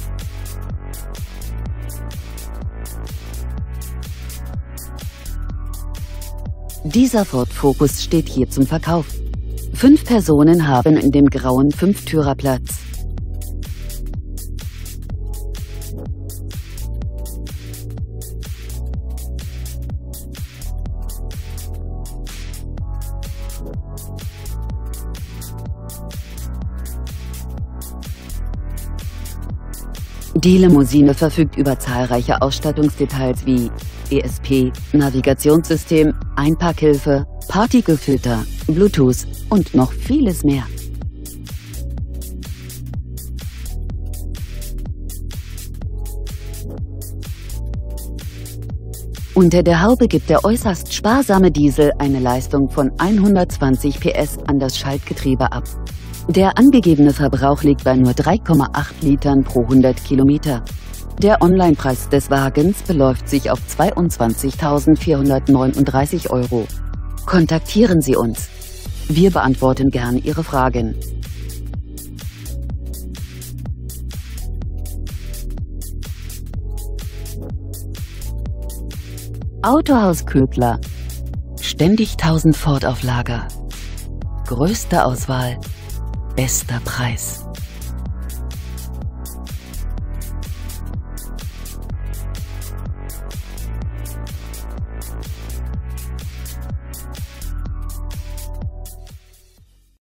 Dieser Ford Focus steht hier zum Verkauf. 5 Personen haben in dem grauen 5-Türer Platz. Die Limousine verfügt über zahlreiche Ausstattungsdetails wie ESP, Navigationssystem, Einparkhilfe, Partikelfilter, Bluetooth und noch vieles mehr. Unter der Haube gibt der äußerst sparsame Diesel eine Leistung von 120 PS an das Schaltgetriebe ab. Der angegebene Verbrauch liegt bei nur 3,8 Litern pro 100 Kilometer. Der Onlinepreis des Wagens beläuft sich auf 22.439 €. Kontaktieren Sie uns. Wir beantworten gern Ihre Fragen. Autohaus Ködler. Ständig 1000 Ford auf Lager. Größte Auswahl. Bester Preis.